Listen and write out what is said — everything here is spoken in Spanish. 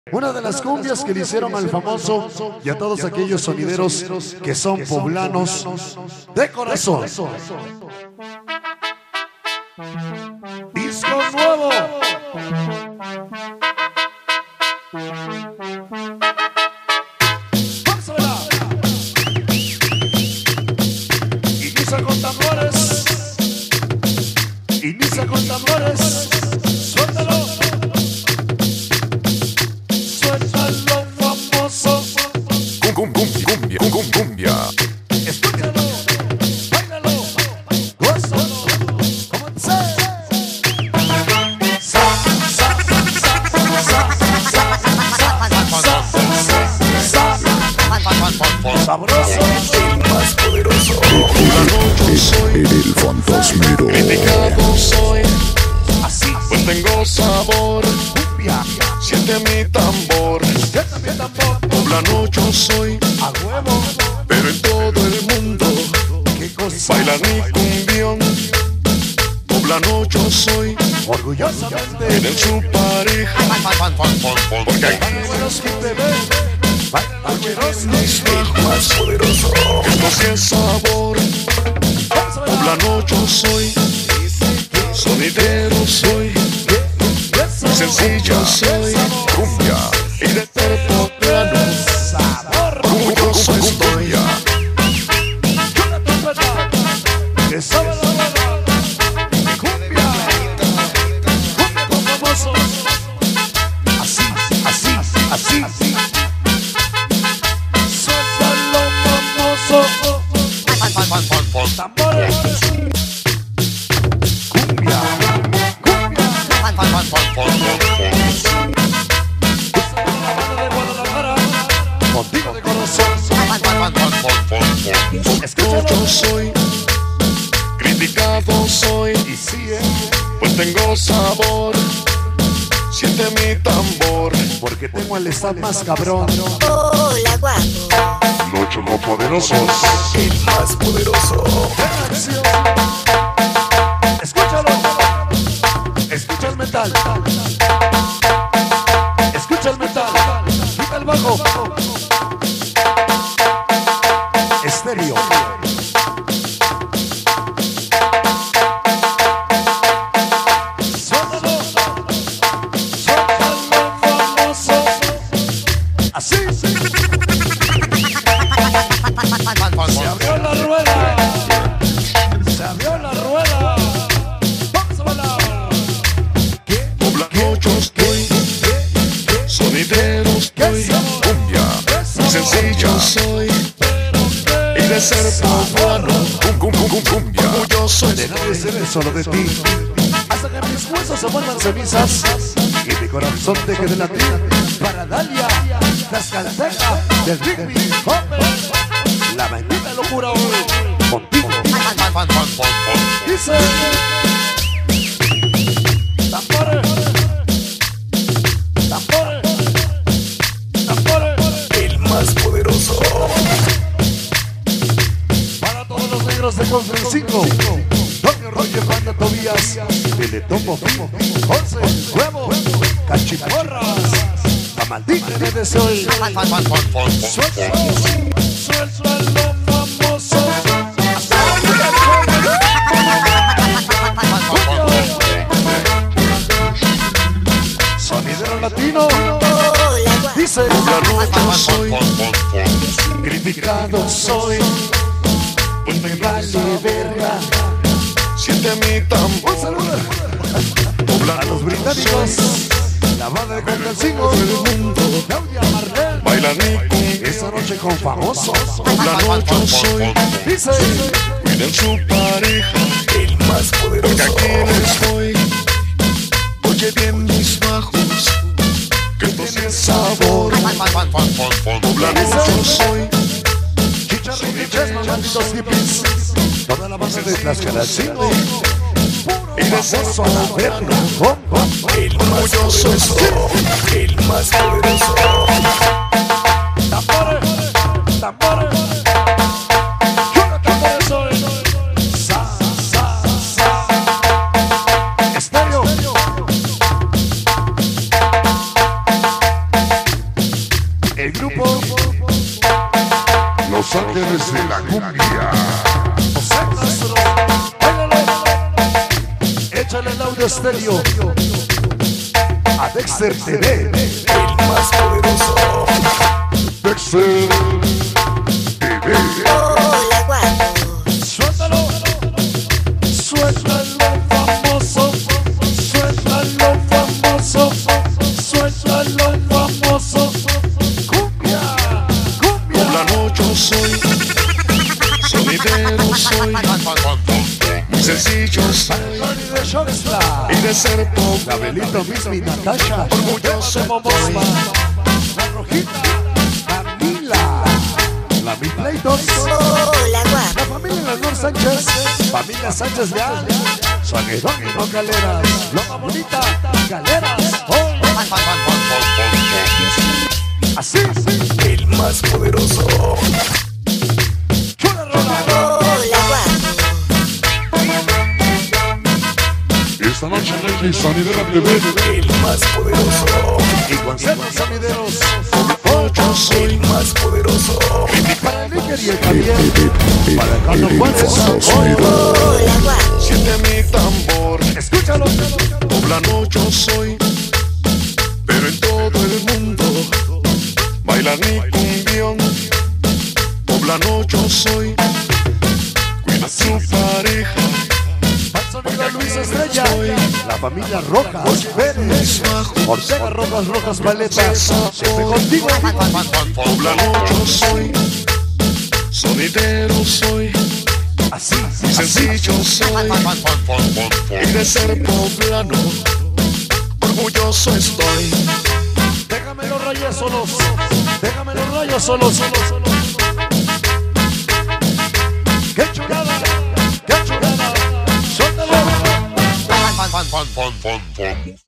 Una de las cumbias que le hicieron al famoso y a todos aquellos sonideros que son poblanos de corazón. Disco nuevo. Pásamela. Inicia con tambores. Inicia con tambores. Suéltalo. Suéltalo, famoso. Cumbia. Escúchalo. Báilalo. Gózalo. ¿Cómo dice? Sabroso. El más poderoso. Yo soy el fantasmero. Criticado soy, Así. pues tengo sabor. Cumbia. Siente mi tambor. Yo también tambor. Poblano yo soy, A huevo. pero en todo el mundo Qué cosa. bailan mi cumbión. Poblano yo soy, Orgullosamente. tienen su pareja. Porque aquí Buenos que te ven. Bailan mis El más poderoso. esto sí es sabor. Poblano yo soy, sonidero soy, sencillo soy. Cumbia. Y de ser poblano, Sabor. orgulloso estoy. Que sabe la bala. Cumbia. Cumbia con famosos. Así, así. Suéltalo, famoso. Tambores. Cumbia. De Guadalajara. Contigo de corazón. Yo soy, criticado soy, Y sí, pues tengo sabor. Siente mi tambor. porque tengo el staff más cabrón. Hola, guapo. Los chocopoderosos. El más poderoso. Acción. Escúchalo. Escucha el metal. Escucha el metal. Quita el bajo. Estéreo. Suéltalo. Suéltalo, famoso. Así. Se abrió la rueda. Se abrió la rueda. Vamos a bailar. Poblano yo estoy, sonidero estoy, Cumbia. sencillo soy. Y de ser poblano, Cumbia. orgulloso De nadie estoy. seré solo de ti. Hasta que mis huesos se vuelvan cenizas y mi corazón deje de latir. Para Dalia, Tlaxcalteca, del Rigby, la bendita locura hoy. Contigo. Dice. Tambores. Tambores. Tambores. El más poderoso. Para todos los negros de Confrencingo, Doño Roger, Banda Tobías, Teletomo, José, Huevo, Cachiporras, la maldita de soy. Suéltalo, suéltalo, famoso. Sonidero latino, Hola, guapo. dice, Poblano yo soy, criticado soy, y me vale verga. siente mi Un tambor. saludo a Poblano los británicos, la banda de Confrencingo, Claudia Marlene, bailan mi cumbia. esta noche con famosos. Poblano yo soy, Dice, cuiden su pareja. El más Porque poderoso. aquí les voy. Oye bien mis bajos, que tiene sabor. Poblano yo soy, Chicharrín y Chesma, malditos hippies, toda la banda de Tlaxcalancingo, y de ser famoso a la verga. El más poderoso. El más poderoso. Tambores, tambores, yo no tambores soy. Sa, sa, sa. Estéreo. El grupo Los Ángeles de la Cumbia. José Castro. Báilalo. Échale el audio estéreo a Dexter TV. El más poderoso. Dexter TV. Hola, guapo. Suéltalo. Suéltalo, famoso. Suéltalo, famoso. Suéltalo, famoso. Cumbia, cumbia. Poblano yo soy, sonidero soy, muy sencillo soy, Tony de Showstar. y de ser pobre, Gabelito, Miss y Natasha. orgulloso Momosma. soy. La Rojita. Camila. La Mi Play 2. Hola, La guapo. familia Leonor Sánchez. Familia Sánchez Leal. Sanedón y no Galeras. Loma Bonita. Galeras. Oh. Así. El más poderoso. Chula rola. Hola, guapo. Esta noche en el Sonidera TV. El más poderoso. Y consejos sonideros. Yo soy El más poderoso. Para el Níger y el Javier. Para Carlos El Juárez. fondo sonido. Hola, guapo. siente mi tambor, Escúchalo. poblano yo soy, pero en todo el mundo bailan mi cumbión. Poblano yo soy, cuida su pareja, Al sonido Luis Estrella. La familia Rojas. Pérez. Ortega Rojas Paleta. Siempre contigo. poblano yo soy, sonidero soy, Así. muy sencillo soy, y de ser poblano, orgulloso estoy. Déjame los rayos solos. Déjame los rayos solos. ¡Qué chulada! ¡Qué chulada! ¡Suéltalo!